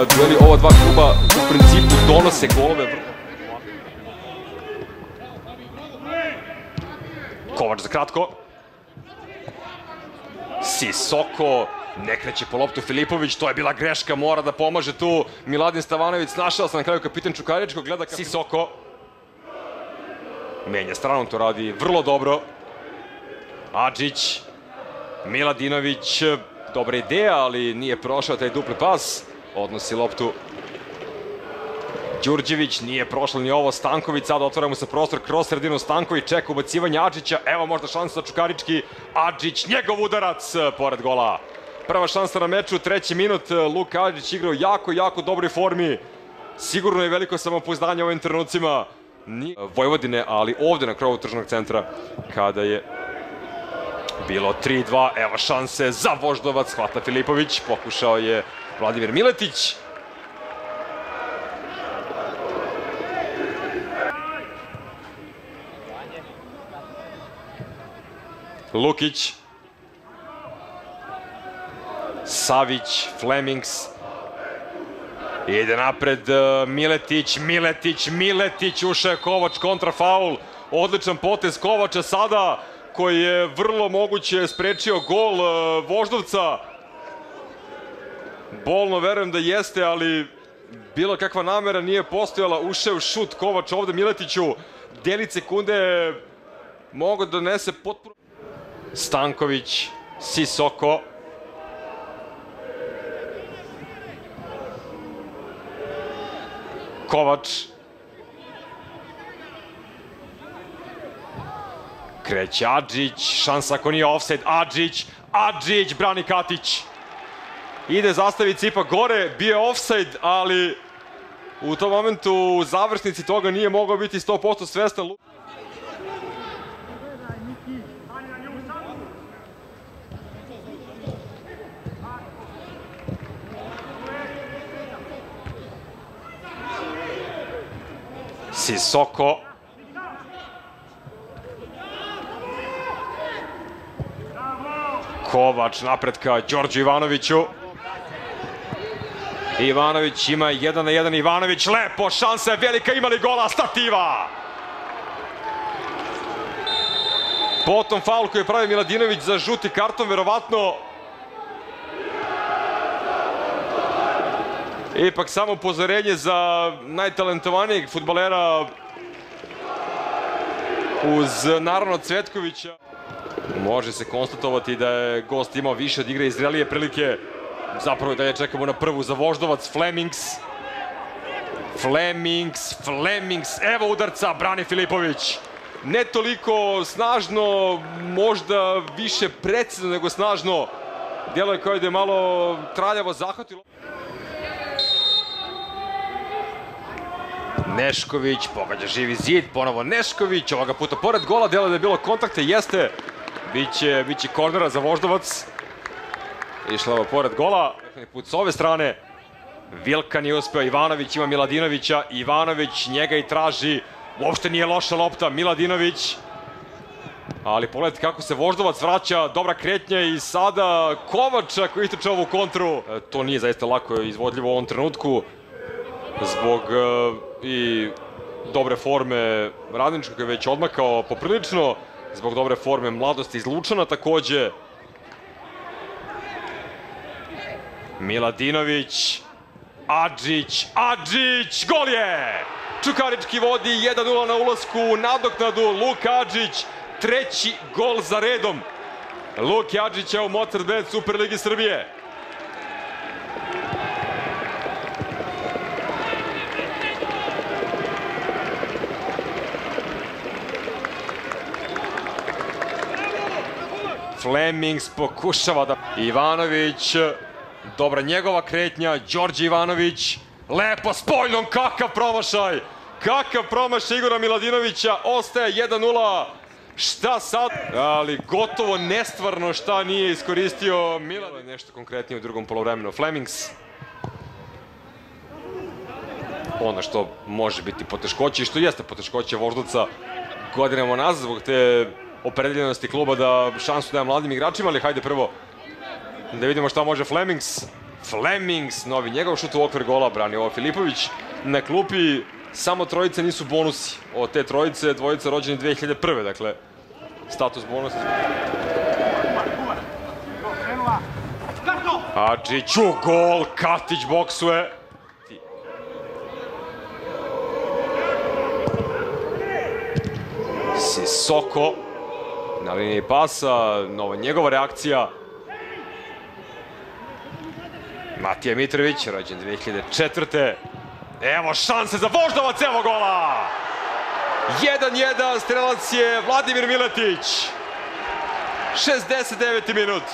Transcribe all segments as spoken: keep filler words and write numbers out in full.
dueli ova dva kluba u principu donose golove. Kovač za kratko. Sisoko, ne kreće po loptu Filipović, to je bila greška, mora da pomaže tu Miladin Stavanović, snašao se na kraju kapitan Čukaričko, gleda kako... Sisoko. Menja stranu, to radi vrlo dobro. Adžić, Miladinović, dobra ideja, ali nije prošao taj dupli pas. Odnosi loptu Đurđević, nije prošlo ni ovo. Stanković, sada otvara mu se prostor kroz sredinu. Stanković čeka ubacivanje Adžića, evo možda šansa za Čukarički. Adžić, njegov udarac pored gola. Prva šansa na meču, treći minut. Luka Adžić igra u jako, jako dobroj formi. Sigurno je veliko samopouzdanje u ovim trenucima Vojvodine, ali ovde na krovu tržnog centra kada je bilo tri dva, evo šanse za Voždovac, hvata Filipović, pokušao je Vladimir Miletić. Lukić, Savić, Flemings, ide napred Miletić, Miletić, Miletić, ušao je Kovač, kontrafaul, odličan potez Kovača sada, koji je vrlo moguće sprečio gol Voždovca. Bolno verujem da jeste, ali bilo kakva namera nije postojala, ušao šut Kovač ovde Miletiću, delić sekunde mogu da donese potpuno... Stanković, Sisoko. Kovač. Kreće Adžić, šansa ako nije offside, Adžić, Adžić, brani Katić. Ide zastavi Cipa gore, bio je offside, ali u tom momentu u završnici toga nije mogao biti sto posto svestan. Sisoko. Kovač napred ka Đorđu Ivanoviću. Ivanović ima jedan na jedan, Ivanović, lepo, šansa je velika, ima li gola, stativa! Potom faul koji je pravi Miladinović za žuti karton, verovatno. Ipak samo upozorenje za najtalentovanijeg fudbalera uz naravno Cvetkovića. Može se konstatovati da je gost imao više od igre i zrelije prilike. Zapravo da je čekamo na prvu za Voždovac. Flemings. Flemings, Flemings, evo udarca, brani Filipović. Ne toliko snažno, možda više precizno nego snažno. Djelo je kao da je malo traljavo zahvatilo. Nešković, pogađa živi zid, ponovo Nešković, ovoga puta pored gola, djelo da je bilo kontakte, jeste. Biće, biće kornera za Voždovac. Išla ovo pored gola, put s ove strane. Vilkan je uspeo, Ivanović ima Miladinovića, Ivanović njega i traži, uopšte nije loša lopta, Miladinović. Ali pogledajte kako se Voždovac vraća, dobra kretnja i sada Kovač koji ističe ovu kontru. To nije zaista lako izvodljivo u ovom trenutku, zbog i dobre forme Radničkog koji je već odmakao poprilično, zbog dobre forme mladosti iz Lučana takođe. Miladinović, Adžić, Adžić, gol je! Čukarički vodi jedan nula na ulasku u nadoknadu, Luka Adžić, treći gol za redom. Luka Adžića u Mozart Superligi Srbije. Flemings pokušava da... Ivanović, dobra njegova kretnja, Đorđe Ivanović, lepo s Poljnom, kakav promašaj! Kakav promašaj Igora Miladinovića, ostaje jedan nula. Šta sad? Ali gotovo nestvarno šta nije iskoristio Milan. Nešto konkretnije u drugom polovremenu. Flemings. Ono što može biti poteškoće i što jeste poteškoće Voždovca godinama nazad zbog te opredeljenosti kluba da šansu daje mladim igračima, ali hajde prvo da vidimo šta može Flemings. Flemings, novi njegov šut u okvir gola, brani ovo Filipović. Na klupi samo trojice nisu bonusi. Od te trojice, dvojice rođeni dve hiljade prve. Dakle, status bonusa. Adžiću, gol, Katić boksuje. Sisoko na liniji pasa, nova njegova reakcija. Matija Mitrović, rođen dve hiljade četvrte. Evo šanse za Voždovac, evo gola! jedan jedan, strelac je Vladimir Miletić. šezdeset deveti minut.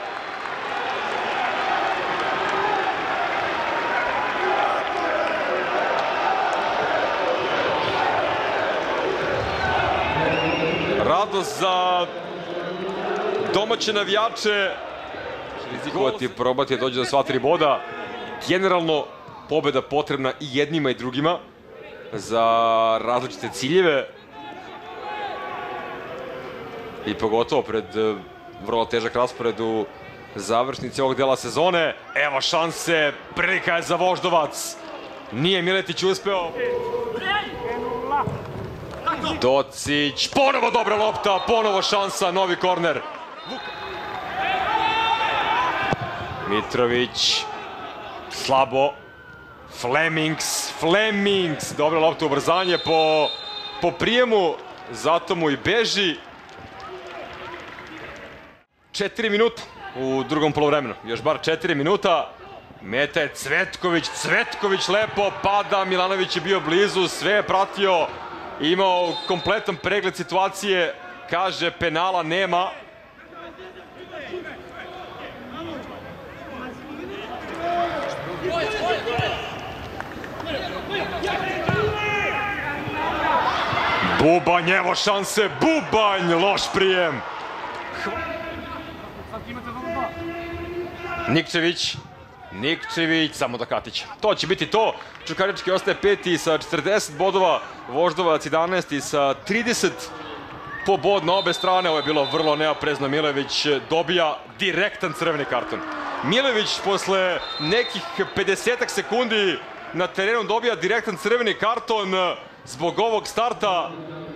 Radost za domaće navijače. Rizikovati, probati da dođe do sva tri boda. Generalno, pobeda potrebna i jednima i drugima za različite ciljeve. I pogotovo pred vrlo težak raspored u završnici ovog dela sezone. Evo šanse, prilika je za Voždovac. Nije Miletić uspeo. Docić, ponovo dobra lopta, ponovo šansa, novi korner. Mitrović, slabo. Flemings, Flemings, dobra lopta, ubrzanje po, po prijemu, zato mu i beži. Četiri minuta u drugom polovremenu, još bar četiri minuta. Meta je Cvetković, Cvetković lepo pada, Milanović je bio blizu, sve je pratio. Imao kompletan pregled situacije, kaže penala nema. Bubanj, evo šanse, Bubanj, loš prijem. Nikčević, Nikčević, samo do Katića. To će biti to. Čukarički ostaje peti sa četrdeset bodova, Voždovac jedanaesti sa trideset po bod na obe strane. Ovo je bilo vrlo neoprezno, Milojević dobija direktan crveni karton. Milojević posle nekih pedesetak sekundi na terenu dobija direktan crveni karton zbog ovog starta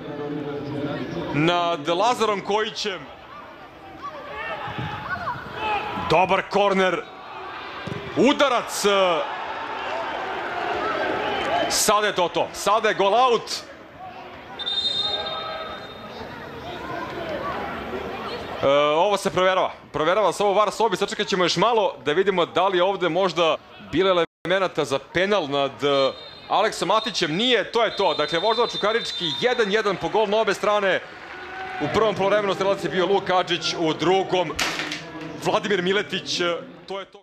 nad Lazarom Kojićem. Dobar korner. Udarac. Sada je to to. Sada je gol out. E, ovo se proverava. Proverava se ovo var sobi. Sačekat ćemo još malo da vidimo da li je ovde možda bilo elemenata za penal nad Aleksom Matićem. Nije, to je to. Dakle, Voždovac Čukarički jedan jedan po gol na obe strane. U prvom polovremenu strelac je bio Luka Adžić, u drugom Vladimir Miletić. To je to.